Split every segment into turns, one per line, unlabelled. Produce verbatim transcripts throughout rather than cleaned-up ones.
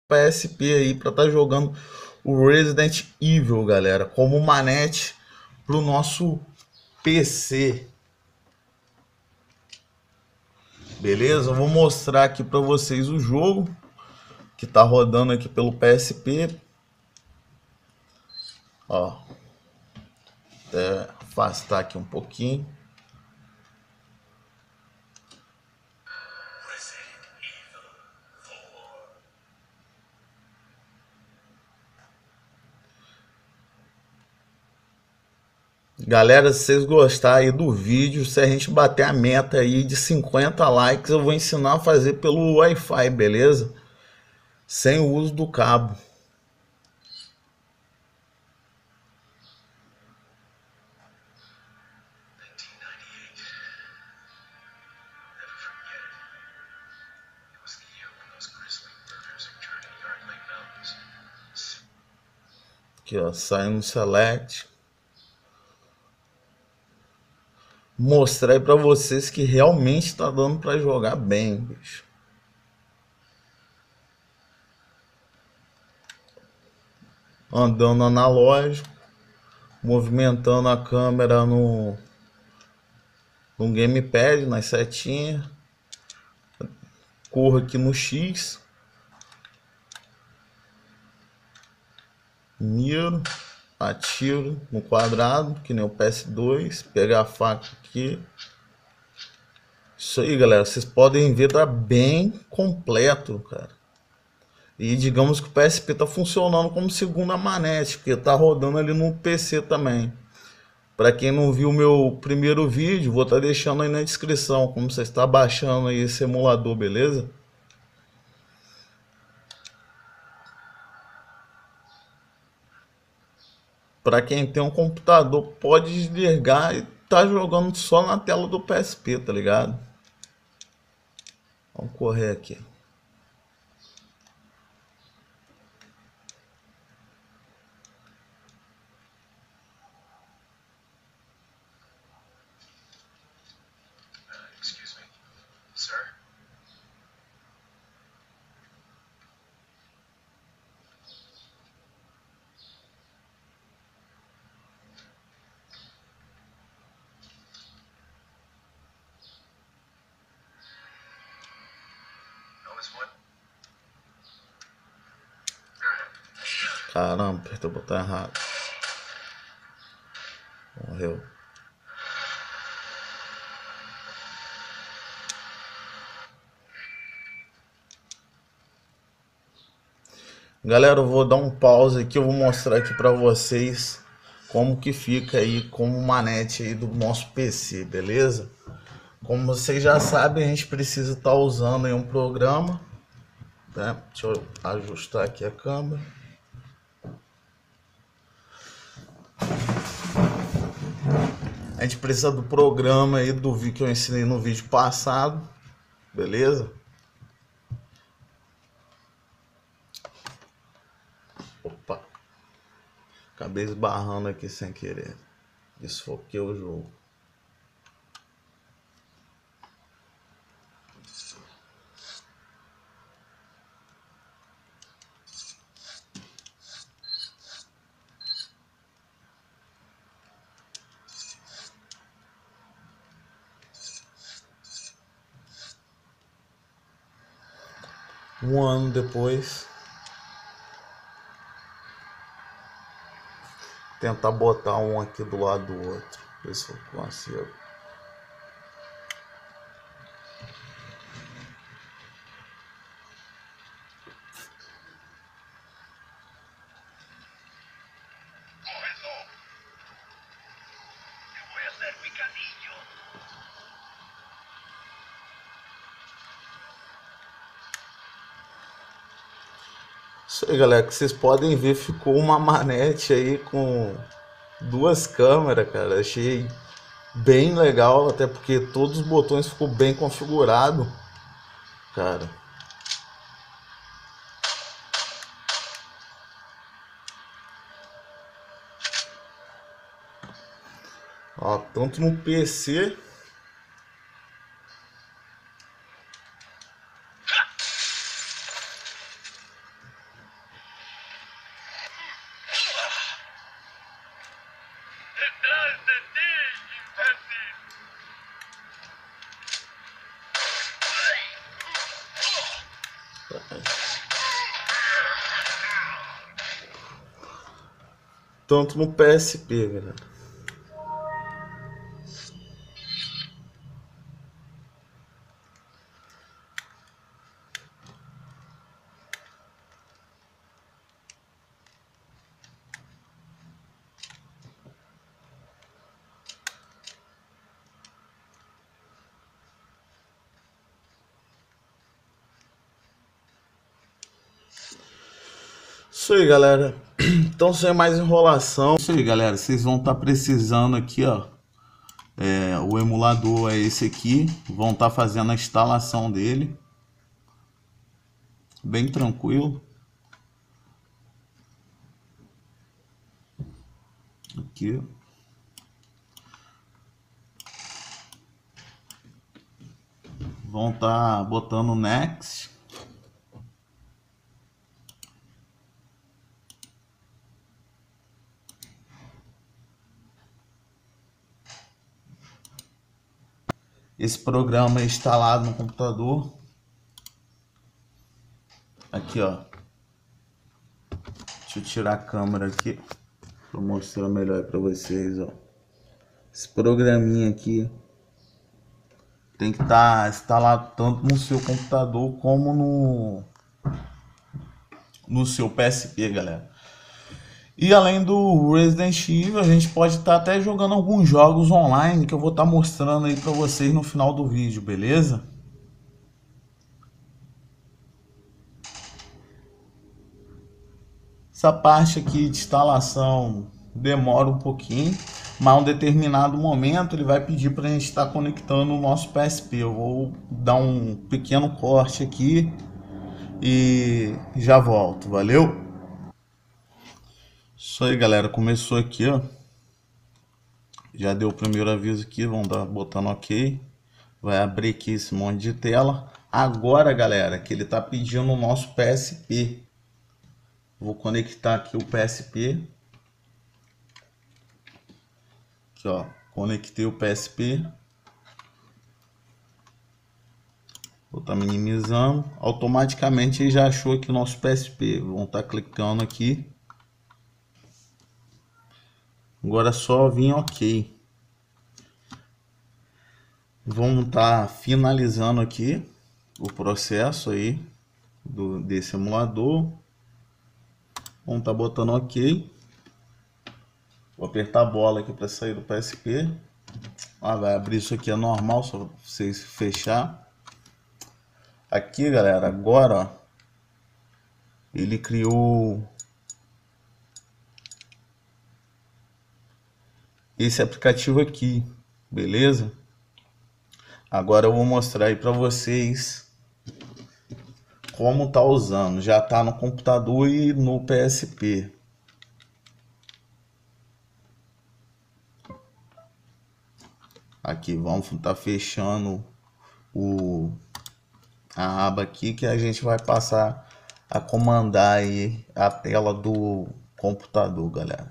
P S P aí para estar tá jogando o Resident Evil, galera, como manete pro nosso P C. Beleza? Eu vou mostrar aqui para vocês o jogo que tá rodando aqui pelo P S P. Ó, até afastar aqui um pouquinho. Galera, se vocês gostarem aí do vídeo, se a gente bater a meta aí de cinquenta likes, eu vou ensinar a fazer pelo Wi-Fi, beleza? Sem o uso do cabo. Aqui, ó, saindo no Select. Mostrar aí pra vocês que realmente tá dando pra jogar bem, bicho. Andando analógico, movimentando a câmera no, no gamepad, nas setinhas. Corro aqui no X. Miro, atiro no quadrado, que nem o P S dois. Pegar a faca aqui. Isso aí, galera. Vocês podem ver, tá bem completo, cara. E digamos que o P S P tá funcionando como segunda manete, porque tá rodando ali no P C também. Para quem não viu o meu primeiro vídeo, vou estar tá deixando aí na descrição como você está baixando aí esse emulador, beleza? Para quem tem um computador, pode desligar e tá jogando só na tela do P S P, tá ligado? Vamos correr aqui. Caramba, apertei o botão errado. Morreu. Galera, eu vou dar um pause aqui, eu vou mostrar aqui para vocês como que fica aí como manete aí do nosso P C, beleza? Como vocês já sabem, a gente precisa estar tá usando aí um programa, né? Deixa eu ajustar aqui a câmera. A gente precisa do programa aí do vídeo que eu ensinei no vídeo passado, beleza? Opa, acabei esbarrando aqui sem querer, desfoquei o jogo. Um ano depois, tentar botar um aqui do lado do outro, ver se eu consigo. Isso aí, galera, que vocês podem ver, ficou uma manete aí com duas câmeras, cara. Achei bem legal, até porque todos os botões ficou bem configurado, cara. Ó, tanto no P C tanto no P S P, galera. Isso aí, galera. Então, sem mais enrolação. Isso aí, galera. Vocês vão estar tá precisando aqui, ó. É, o emulador é esse aqui. Vão estar tá fazendo a instalação dele. Bem tranquilo. Aqui. Vão estar tá botando Next. Esse programa é instalado no computador. Aqui, ó. Deixa eu tirar a câmera aqui para mostrar melhor para vocês, ó. Esse programinha aqui tem que estar tá instalado tanto no seu computador como no no seu P S P, galera. E além do Resident Evil, a gente pode estar tá até jogando alguns jogos online que eu vou estar tá mostrando aí para vocês no final do vídeo, beleza? Essa parte aqui de instalação demora um pouquinho, mas em um determinado momento ele vai pedir para a gente estar tá conectando o nosso P S P. Eu vou dar um pequeno corte aqui e já volto, valeu? Isso aí, galera, começou aqui, ó. Já deu o primeiro aviso aqui, vamos dar botando OK. Vai abrir aqui esse monte de tela. Agora, galera, que ele tá pedindo o nosso P S P. Vou conectar aqui o P S P. Aqui, ó, conectei o P S P. Vou estar minimizando. Automaticamente ele já achou aqui o nosso P S P. Vamos estar clicando aqui. Agora é só vir OK. Vamos estar finalizando aqui o processo aí do, desse emulador. Vamos estar botando OK. Vou apertar a bola aqui para sair do P S P. Ah, vai abrir isso aqui, é normal, só vocês fechar. Aqui, galera, agora ó, ele criou esse aplicativo aqui, beleza? Agora eu vou mostrar aí para vocês como tá usando. Já tá no computador e no P S P. Aqui vamos estar tá fechando o a aba aqui que a gente vai passar a comandar aí a tela do computador, galera.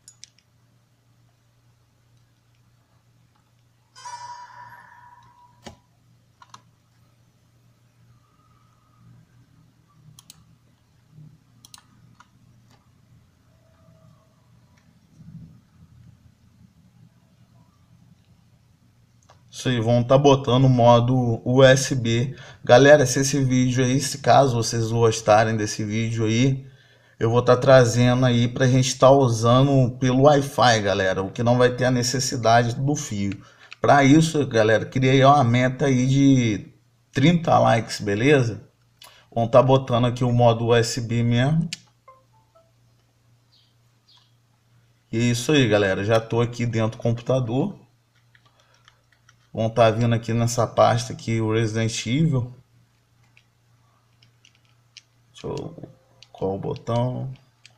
Vocês vão estar tá botando o modo U S B. Galera, se esse vídeo aí, se caso vocês gostarem desse vídeo aí, eu vou estar tá trazendo aí para a gente estar tá usando pelo Wi-Fi, galera, o que não vai ter a necessidade do fio. Para isso, galera, criei uma meta aí de trinta likes, beleza? Vão estar tá botando aqui o modo U S B mesmo. E é isso aí, galera, já estou aqui dentro do computador. Vão estar vindo aqui nessa pasta aqui o Resident Evil. Deixa eu... Qual o botão?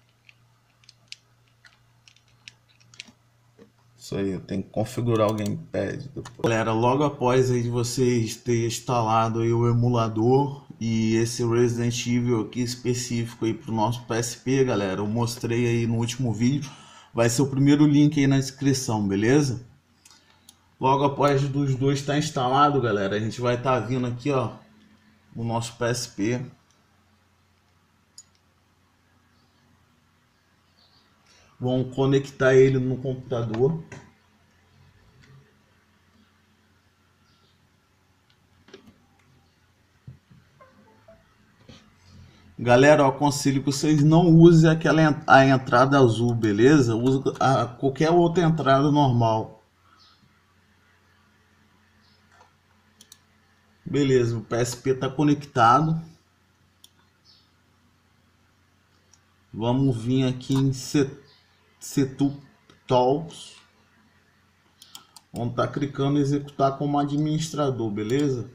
Isso aí, eu tenho que configurar o gamepad depois. Galera, logo após aí de vocês ter instalado aí o emulador e esse Resident Evil aqui específico aí para o nosso P S P, galera, eu mostrei aí no último vídeo. Vai ser o primeiro link aí na descrição, beleza? Logo após dos dois estar instalado, galera, a gente vai estar tá vindo aqui, ó, o nosso P S P. Vamos conectar ele no computador. Galera, eu aconselho que vocês não usem aquela a entrada azul, beleza? Use a, qualquer outra entrada normal. Beleza, o P S P está conectado. Vamos vir aqui em Setup Tools. Vamos estar tá clicando em executar como administrador, beleza?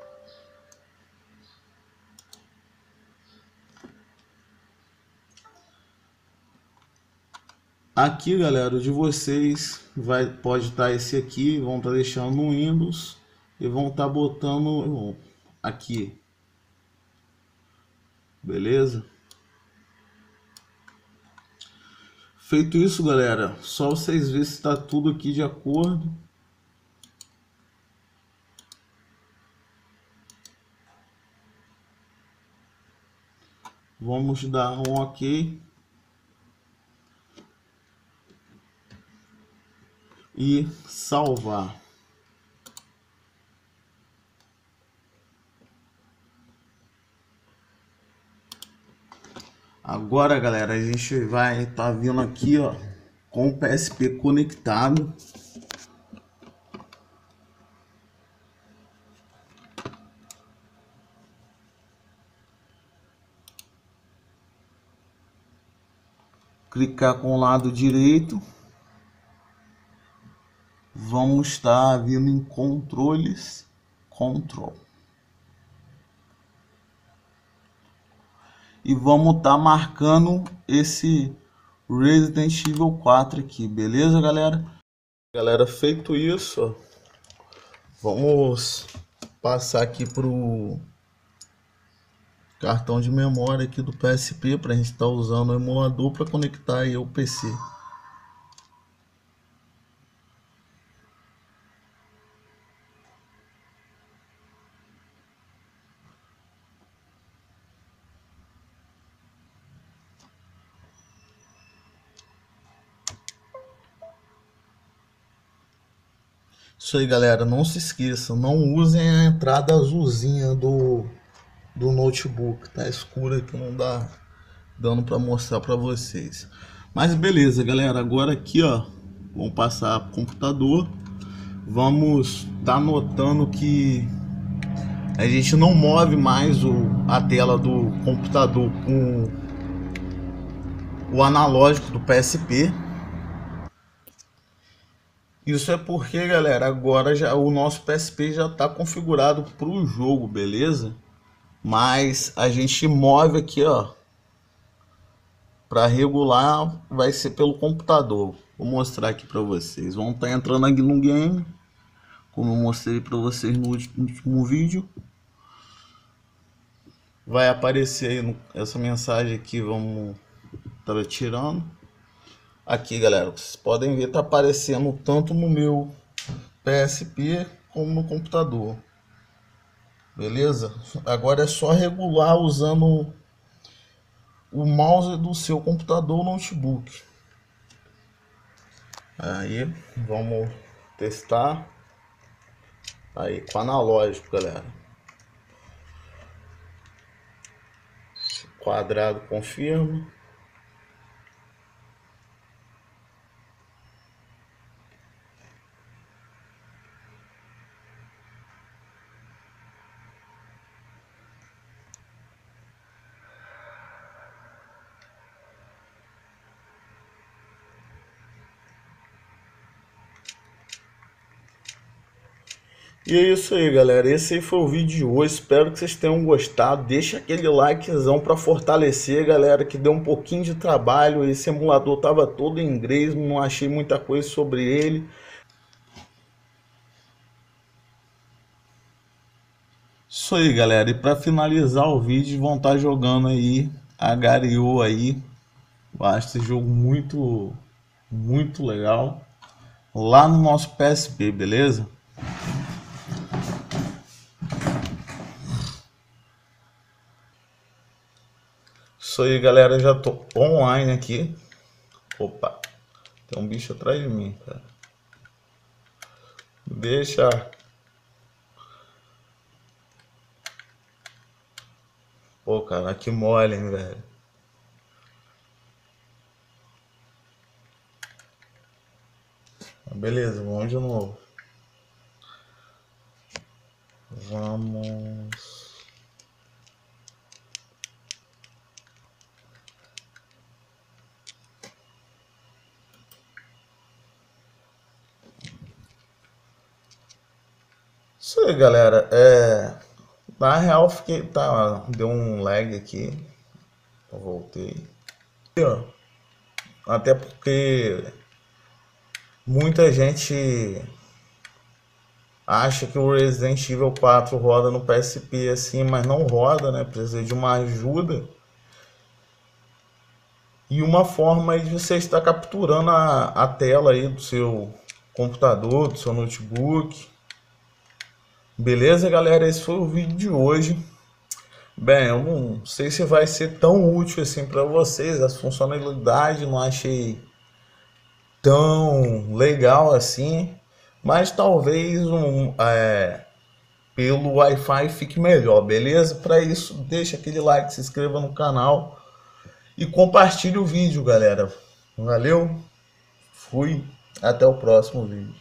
Aqui, galera, o de vocês vai, pode estar tá esse aqui, vão estar tá deixando no Windows e vão estar tá botando aqui, beleza? Feito isso, galera, só vocês verem se está tudo aqui de acordo. Vamos dar um OK. E salvar. Agora, galera, a gente vai estar tá vindo aqui, ó, com o P S P conectado. Clicar com o lado direito. Vamos estar vindo em controles, control. E vamos estar marcando esse Resident Evil quatro aqui, beleza, galera? Galera, feito isso, ó, vamos passar aqui pro cartão de memória aqui do P S P para a gente estar usando o emulador para conectar aí o P C. Isso aí, galera, não se esqueçam, não usem a entrada azulzinha do, do notebook, tá escura aqui, não dá dando para mostrar para vocês. Mas beleza, galera, agora aqui, ó, vamos passar pro computador. Vamos tá notando que a gente não move mais o, a tela do computador com o analógico do P S P. Isso é porque, galera, agora já o nosso P S P já está configurado para o jogo, beleza? Mas a gente move aqui, ó, para regular vai ser pelo computador. Vou mostrar aqui para vocês. Vamos estar tá entrando aqui no game, como eu mostrei para vocês no último vídeo. Vai aparecer aí no, essa mensagem aqui, vamos estar tá tirando. Aqui, galera, vocês podem ver, tá aparecendo tanto no meu P S P como no computador. Beleza? Agora é só regular usando o mouse do seu computador ou notebook. Aí, vamos testar. Aí, com analógico, galera. Quadrado confirma. E é isso aí, galera, esse aí foi o vídeo de hoje, espero que vocês tenham gostado. Deixa aquele likezão para fortalecer, galera, que deu um pouquinho de trabalho. Esse emulador tava todo em inglês, não achei muita coisa sobre ele. Isso aí, galera, e para finalizar o vídeo, vão estar jogando aí a Gario aí. Eu acho esse jogo muito, muito legal, lá no nosso P S P, beleza? Isso aí, galera, já tô online aqui Opa, tem um bicho atrás de mim, cara. Deixa. Pô, cara, que mole, hein, velho. Beleza, vamos de novo. Vamos. Isso aí, galera. É. Na real, fiquei. Tá, deu um lag aqui. Eu voltei. E, ó, até porque muita gente acha que o Resident Evil quatro roda no P S P assim, mas não roda, né? Precisa de uma ajuda. E uma forma aí de você estar capturando a, a tela aí do seu computador, do seu notebook. Beleza, galera? Esse foi o vídeo de hoje. Bem, eu não sei se vai ser tão útil assim para vocês. As funcionalidades não achei tão legal assim, mas talvez um, é, pelo Wi-Fi fique melhor, beleza? Para isso, deixa aquele like, se inscreva no canal e compartilhe o vídeo, galera. Valeu, fui, até o próximo vídeo.